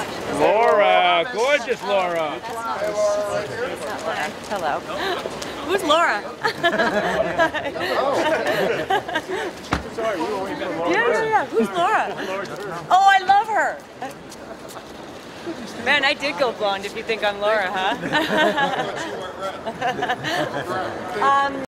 Laura, gorgeous Laura. Hello. Who's Laura? Yeah. Who's Laura? Oh, I love her. Man, I did go blonde if you think I'm Laura, huh?